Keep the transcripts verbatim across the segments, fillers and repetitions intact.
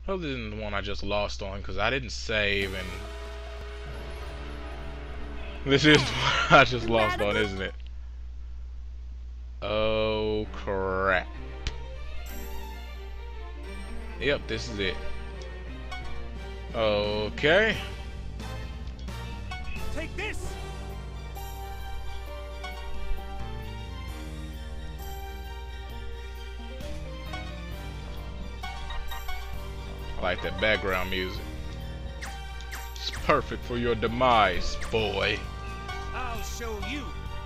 Other than the one I just lost on, because I didn't save, and this is the one I just lost on, isn't it? Oh crap. Yep, this is it. Okay. Take this. I like that background music. It's perfect for your demise, boy. I'll show you.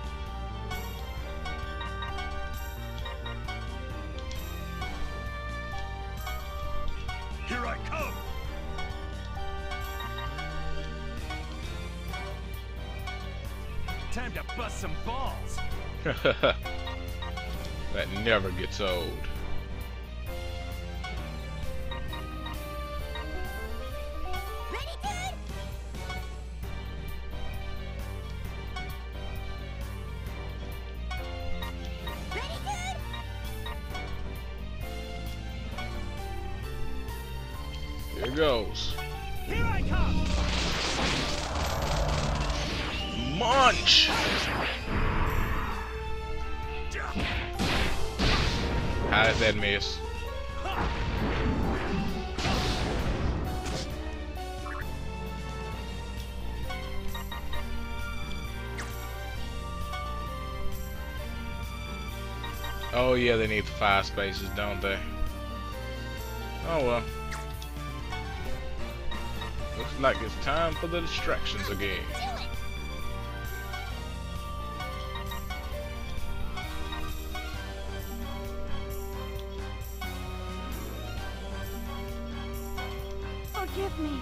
Here I come. Time to bust some balls. That never gets old. Here goes. Here I come. Munch! How did that miss? Oh yeah, they need five spaces, don't they? Oh well. Looks like it's time for the distractions again. Forgive me.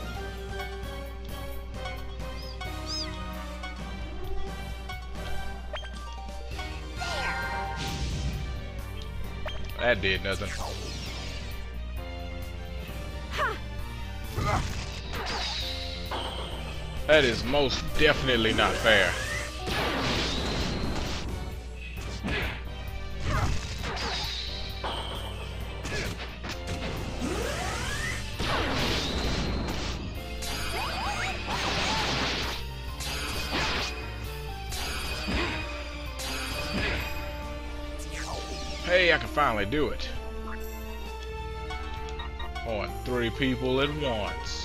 That did nothing. That is most definitely not fair. Hey, I can finally do it. On three people at once.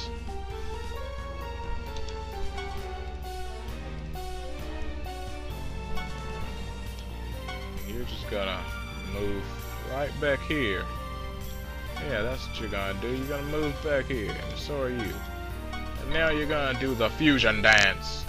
You're just gonna move right back here. Yeah, that's what you're gonna do. You're gonna move back here, and so are you. And now you're gonna do the fusion dance.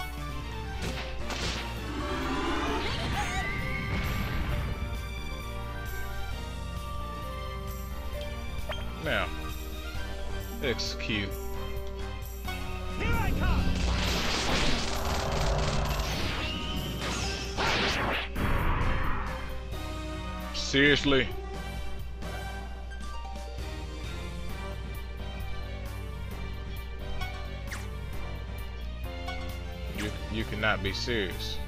Now, execute. Here I come. Seriously? You you cannot be serious.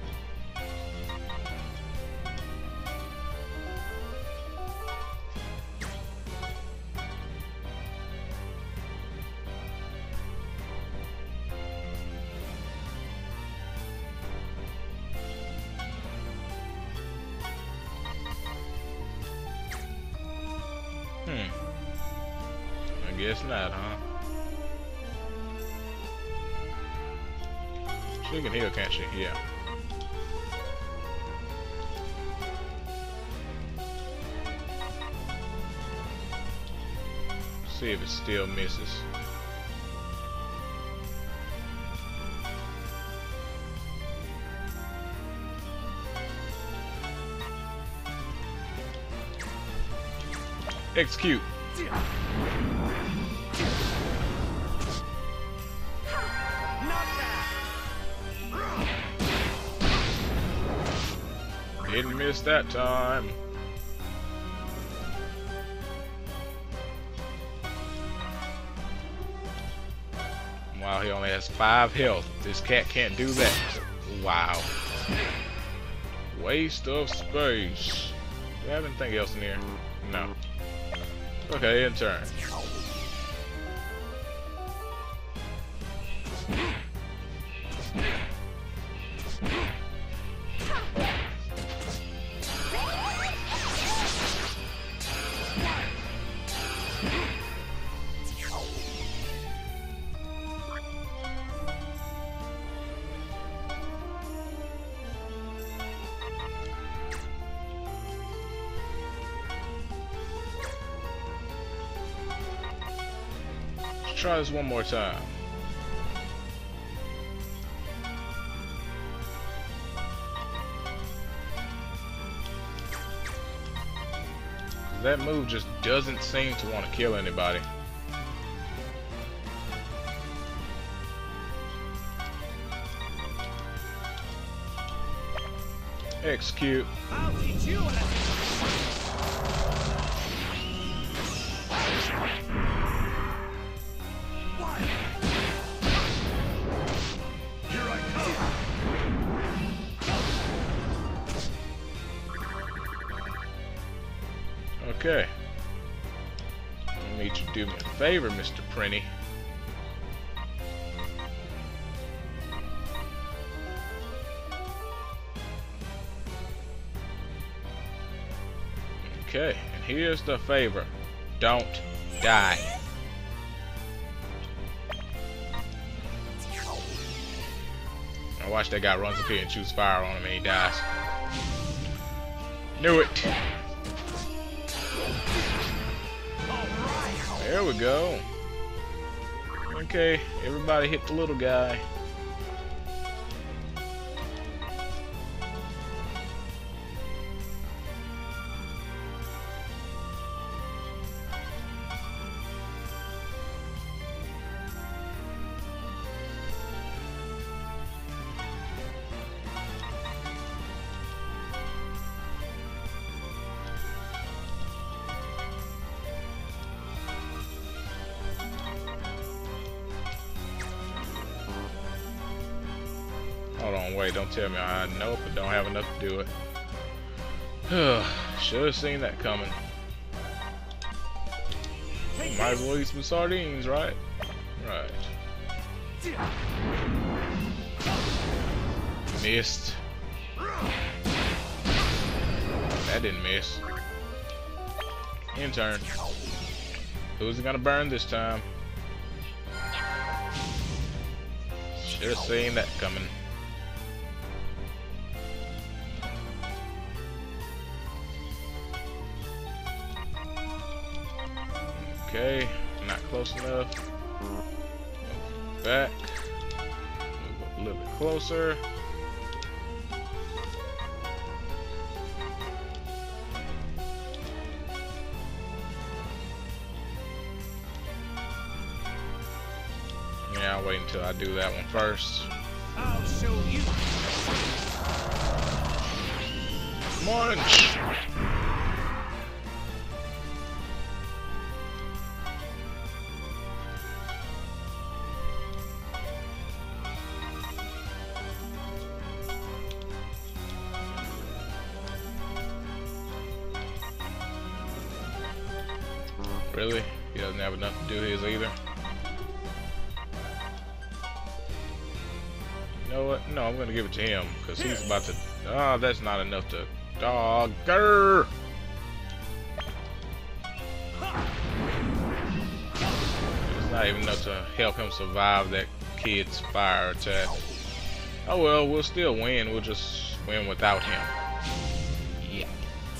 Hmm. I guess not, huh? She can heal, can't she? Yeah. See if it still misses. Execute. Didn't miss that time. Wow, he only has five health. This cat can't do that. Wow. Waste of space. Do I have anything else in here? No. Okay, in turn. Let's try this one more time. That move just doesn't seem to want to kill anybody. Execute. I'll teach you a lesson. Here I come. Okay. I need you to do me a favor, Mister Prinnie. Okay, and here's the favor. Don't die. Now watch that guy runs up here and shoots fire on him and he dies. Knew it. There we go. Okay, everybody hit the little guy. Hold on, wait, don't tell me I know but don't have enough to do it. Should have seen that coming. Might as well eat some sardines, right? Right. Missed. That didn't miss. In turn. Who's it gonna burn this time? Should have seen that coming. Okay, not close enough. Move back. Move up a little bit closer. Yeah, I'll wait until I do that one first. I'll show you. Munch! Really? He doesn't have enough to do his either. You know what? No, I'm gonna give it to him because he's about to. Ah, oh, that's not enough to. Dogger. It's not even enough to help him survive that kid's fire attack. Oh well, we'll still win. We'll just win without him. Yeah.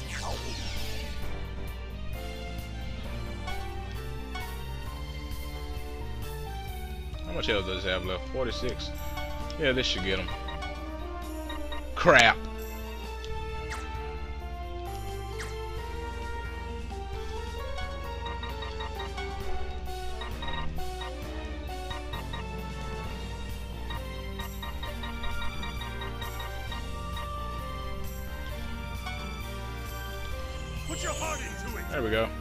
How much health does he have left? forty-six. Yeah, this should get him. Crap. Put your heart into it. There we go.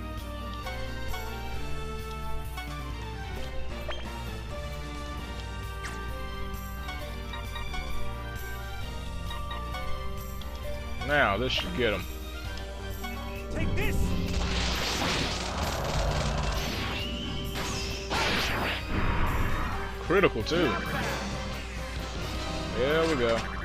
Now, this should get him. Take this. Critical, too. Here we go.